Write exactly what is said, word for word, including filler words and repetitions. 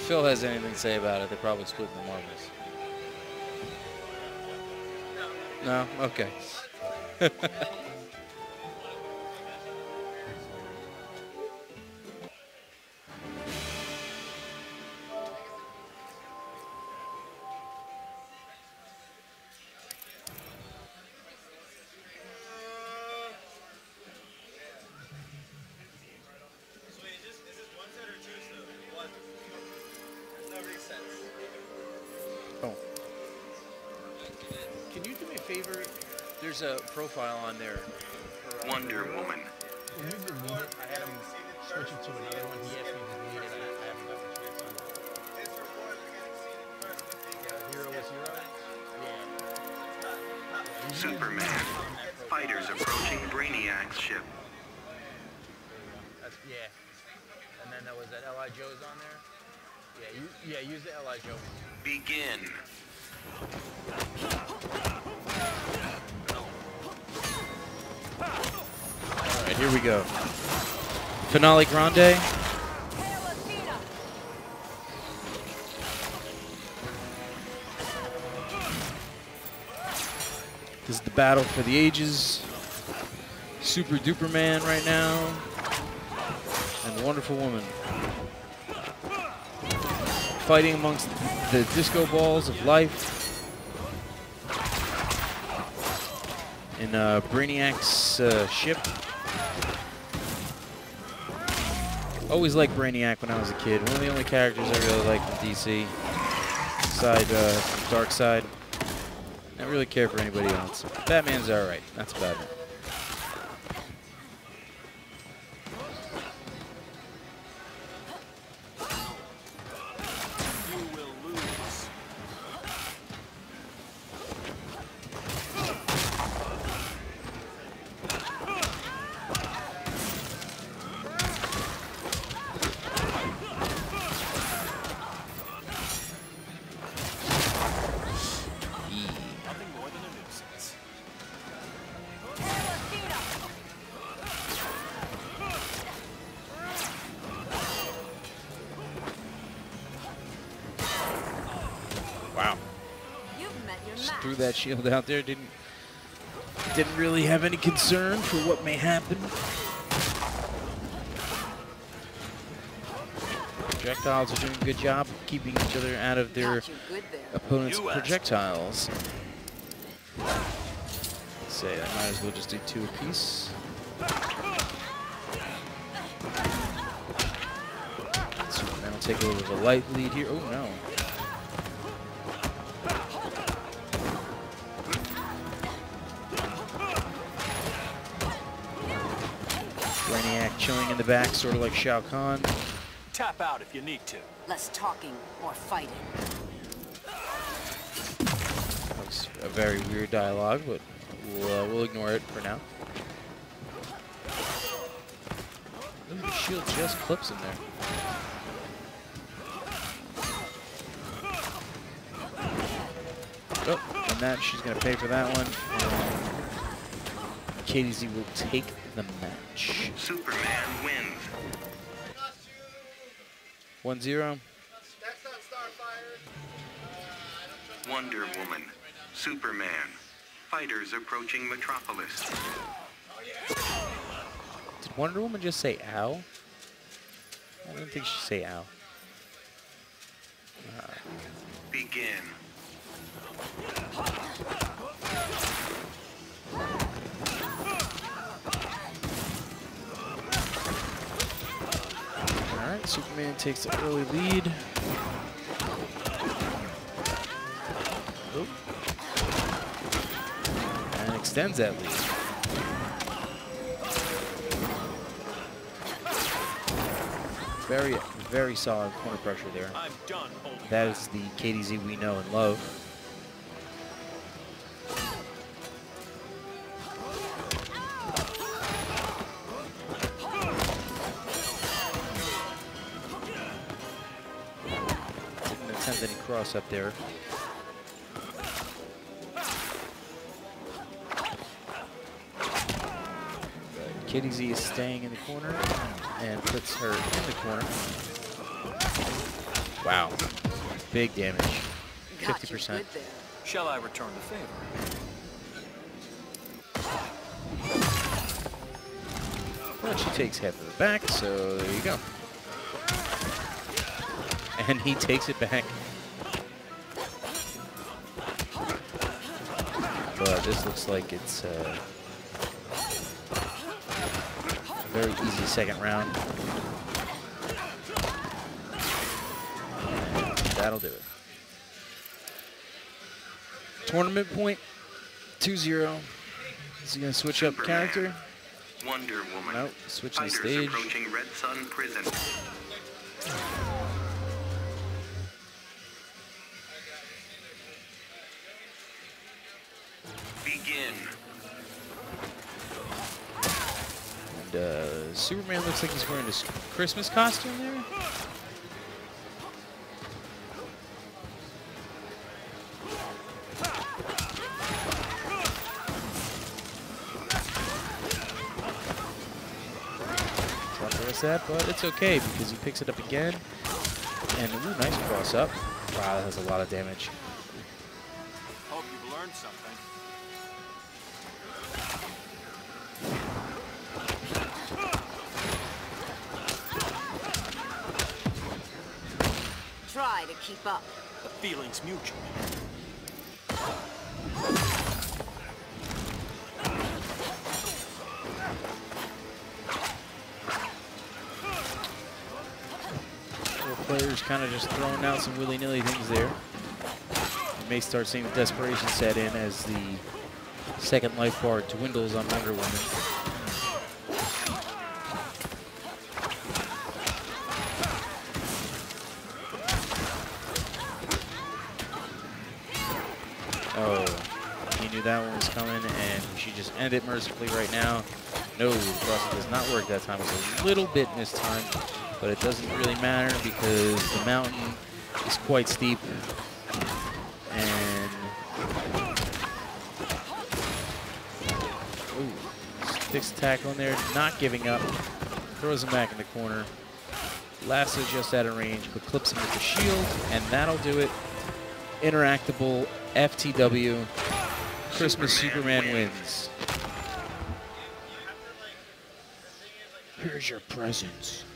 Phil has anything to say about it, they're probably splitting the marbles. No? Okay. Oh. Can you do me a favor? There's a profile on there. Wonder Woman. Can you delete it? I had him switch it to another one. He asked me to delete it. I, I haven't gotten a chance to. Yeah, Hero is Hero? Yeah. Superman. Fighters approaching Brainiac's ship. That's, yeah. And then there was that L I Joe's on there. Yeah, you, yeah, use the L I Joe. Begin. All right, here we go. Finale Grande. This is the battle for the ages. Super Duper Man right now. And Wonderful Woman. Fighting amongst the disco balls of life. In uh, Brainiac's uh, ship. Always liked Brainiac when I was a kid. One of the only characters I really liked from D C. Side, uh, Dark Side. I don't really care for anybody else. Batman's alright. That's about it. Wow. Just threw that shield out there. Didn't didn't really have any concern for what may happen. Projectiles are doing a good job of keeping each other out of their opponent's projectiles. Say I might as well just do two apiece. Superman will take a little bit of a light lead here. Oh no. Brainiac chilling in the back, sort of like Shao Kahn. Tap out if you need to. Less talking, more fighting. That's a very weird dialogue, but we'll, uh, we'll ignore it for now. Ooh, the shield just clips in there. Oh, and that, she's going to pay for that one. And K D Z will take the match. Superman wins. one zero. Wonder Woman. Superman. Fighters approaching Metropolis. Did Wonder Woman just say ow? I didn't think she'd say ow. Uh, Begin. Alright, Superman takes the early lead. Oop. And extends that lead. Very, very solid corner pressure there. I'm done. That is the K D Z we know and love. Didn't attempt any cross up there. K D Z is staying in the corner and puts her in the corner. Wow. Big damage. Got fifty you percent. good there. Shall I return the favor? Well, she takes half of it back, so there you go. And he takes it back. But this looks like it's uh, a very easy second round. And that'll do it. Tournament point, two zero. Is he going to switch up Superman. character? Wonder Woman. Nope, switching Fighters stage. approaching Red Sun Prison. Begin. And uh, Superman looks like he's wearing his Christmas costume there. Not the rest of that, but it's okay because he picks it up again. And ooh, nice cross up. Wow, that has a lot of damage. Hope you've learned something. Try to keep up. The feeling's mutual. Players kind of just throwing out some willy-nilly things there. You may start seeing the desperation set in as the second life bar dwindles on Wonder Woman. Oh, he knew that one was coming, and she just ended it mercifully right now. No, the crossing does not work that time. It's a little bit missed time. But it doesn't really matter because the mountain is quite steep. And ooh, sticks attack on there, not giving up. Throws him back in the corner. Lasso just out of range, but clips him with the shield, and that'll do it. Interactable F T W. Christmas Superman, Superman wins. Here's your presents.